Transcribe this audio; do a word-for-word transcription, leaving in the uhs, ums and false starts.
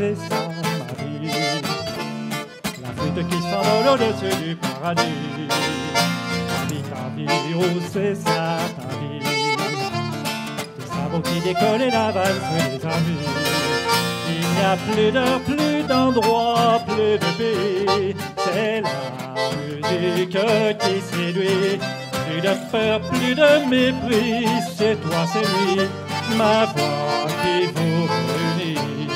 c'est ça ma vie. La flûte qui s'envole au-dessus du paradis. Ta vie, ta vie, oh c'est ça ta vie. Le sabot qui décolle et la valse des amis. Il n'y a plus d'heures, plus d'endroits, plus de pays. C'est la musique qui séduit. Plus de peur, plus de mépris. C'est toi, c'est lui, ma voix qui vous réunit.